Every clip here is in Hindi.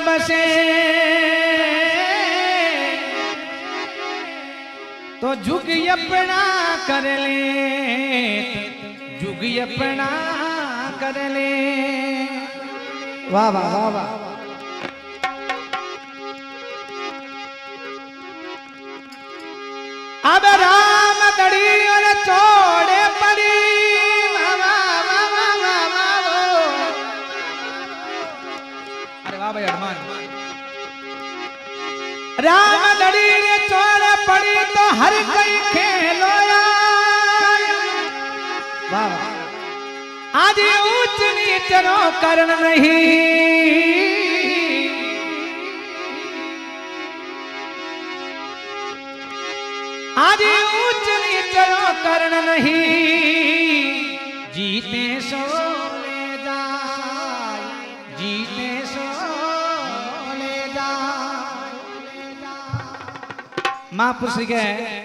बसे तो जुग अपना कर ले, जुग अपना कर ले। वाह वाह वाह वाह। अब राम दड़ी और चौड़े पड़ी, अरे वाह भाई हनुमान। राम दड़ी रे चौड़े पड़ी तो हर कोई खेलो वाह। आज ऊंच नीच नो करण नहीं, आज ऊंच नीच नो करण नहीं। जीते सो ले जाए, जीते सो ले जाए। महापुरुष के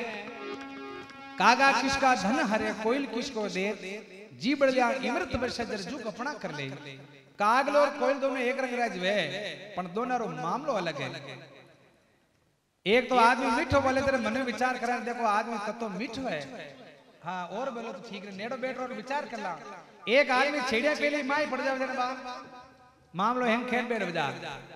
कागा किसका धन हरे कोयल किसको दे, जी बढ़िया इमृत बरसजर जू अपना कर ले। कागल और कोयल दोनों एक रंग राज वे, पण दोनों रो मामलो अलग है। एक तो आदमी मीठो बोले तेरे मन में विचार करा, देखो आदमी तो मीठो है, हाँ और बोलो तो ठीक है, नेड़ो बैठो और विचार कर ला। एक आदमी छेड़िया पहले माई पड़ जावे बा मामलो हेम खेल बैठ बजा।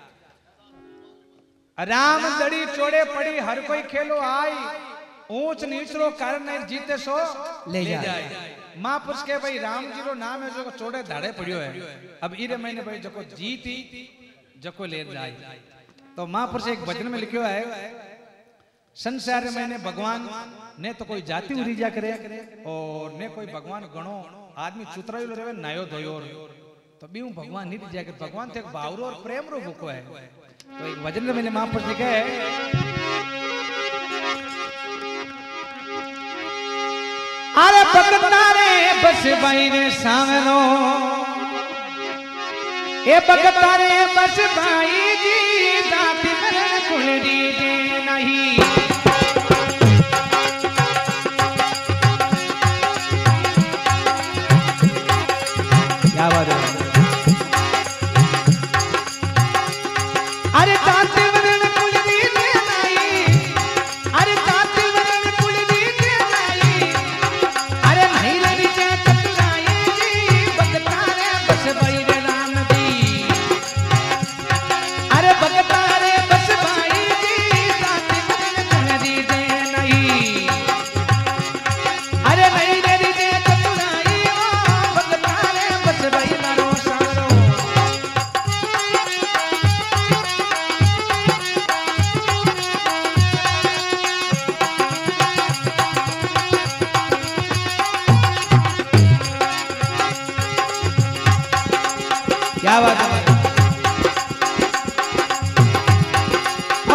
राम दड़ी चोड़े पड़ी हर कोई खेलो आई, ऊंच नीचलो कारण नहीं जीते सो ले जाए। महापुरुष के भाई राम जी रो नाम है जो चोड़े धाड़े पड़ियो है। अब इरे महीने भाई जको जीती जको ले जाए। तो महापुरुष एक भजन में लिखियो है, संसार में ने भगवान ने तो कोई जाति उरीजा करे और ने कोई भगवान गणो आदमी चुतरायो रहे नायो धोयो, तो भी हूं भगवान नहीं रिजा के भगवान थे बावरो और प्रेम रो भूखो है। तो एक भजन में मैंने महापुरुष लिखा है, अरे भगता रे बस भाई रे सामनो, ए भगता रे बस भाई जी जाति मरण कुल दीजे नहीं। क्या बात है। अरे जाति मरण कुल दीजे नहीं, अरे जाति मरण कुल दीजे नहीं, अरे नहीं रीजे चतुराई जी भगता रे बस भाई रे राम जी। अरे भगता रे बस भाई जी जाति मरण कुल दीजे नहीं, अरे नहीं रीजे चतुराई ओ भगता रे बस भाई मारो सारो। क्या बात है। ओ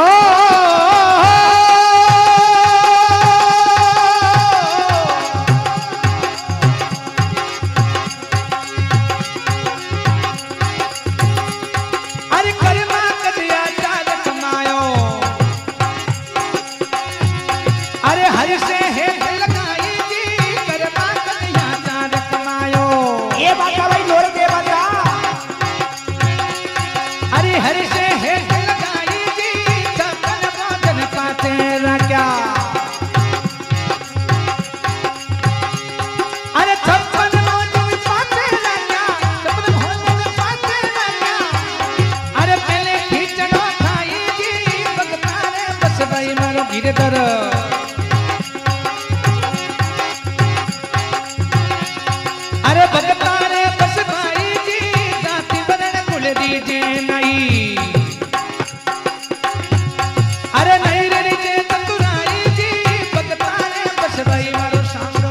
अरे कर्मा कदिया चाल कमायो, अरे हर से है लगाई जी कर्मा कदिया चाल कमायो। ये बात भाई जोर दे बजा। अरे हर से है लगाई जी छप्पन भोजन पाते ना क्या, अरे छप्पन भोजन पाते ना क्या, छप्पन भोजन पाते ना क्या। अरे पहले खींचनो खाई जी भगता रे बस भाई मारो गिरधर। अरे भगता रे बस भाई जी जाति मरण कुल दीजे नहीं, अरे नहीं रीजे चतुराई जी भगता रे बस भाई मारो सामरो।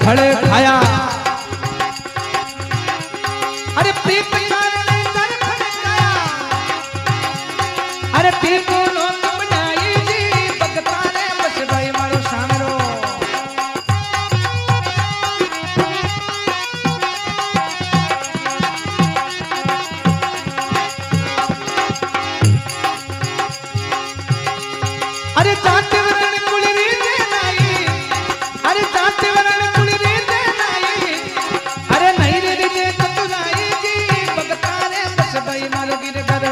फल खाया। अरे प्रीत कारणे दर खड़काया। अरे प्रीत नो बनाई जी भगता ने बस भाई मारो सामरो। अरे जाते वरण कुल रीते नाई। अरे जाते वरण कुल रीते नाई। अरे नहीं रे रीते ततुराई जी भगता ने बस भाई मारो गिरधर।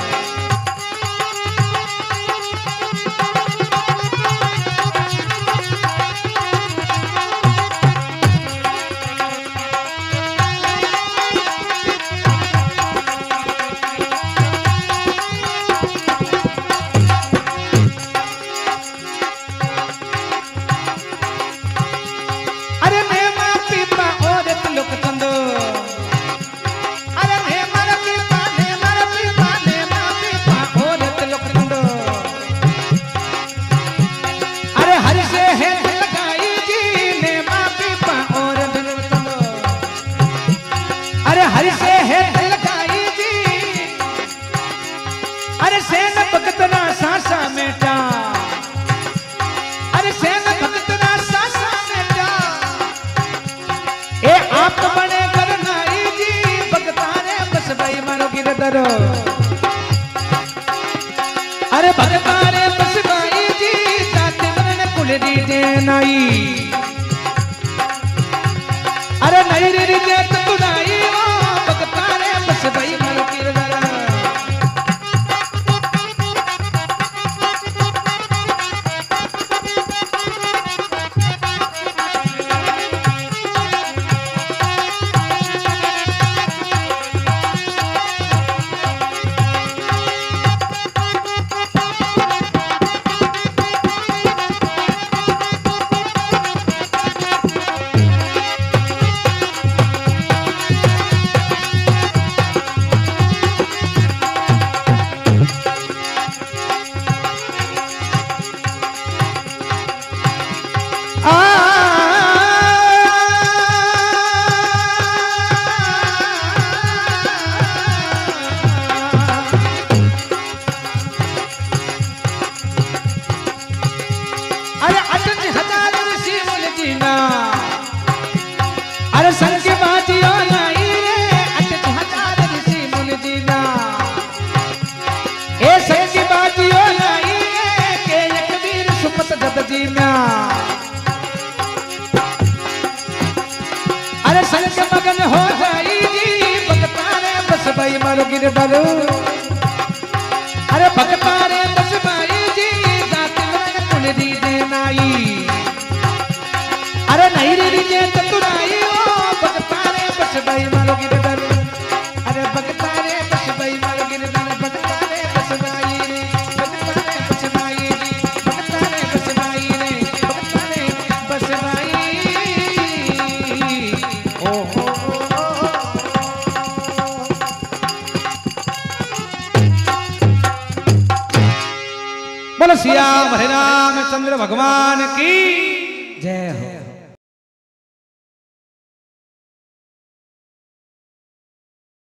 अरे नेमा पीपा औरत लोक चंदो। अरे नेमा पीपा नेमा पीपा औरत लोक चंदो। अरे हर से है लगाई जी नेमा पीपा औरत लोक चंदो। अरे हर से है लगाई जी। अरे सेन भगत ना सासा मेटा। अरे सेन भगत ना सासा मेटा। ए आप बने करनाई जी भगता ने बस भाई मारो गिरधर। अरे भगता ने बस भाई जी जाते वरण कुल रीते नाई। अरे नहीं रे रीते ततुराई ओ भगता ने बस भाई मारो गिरधर। अरे 8,000 ऋषि मुनि जीना। अरे संग बाजियो नहीं रे 8,000 ऋषि मुनि जीना। ए संग बाजियो नहीं रे के एक वीर सुपत जद जीना। अरे संग मगन हो जाई जी भगता ने बस भाई मारो गिरधर। अरे भगता ने बस भाई जी जाते वरण कुल रीते नाई। अरे नहीं रे रीते ततुराई ओ भगता ने बस भाई मारो गिरधर। अरे भगता ने बस भाई मारो गिरधर। भगता ने बस भाई रे भगता ने बस भाई रे भगता ने बस भाई रे भगता ने बस भाई। ओ हो बोलो सिया हरे रामचंद्र भगवान की जय हो।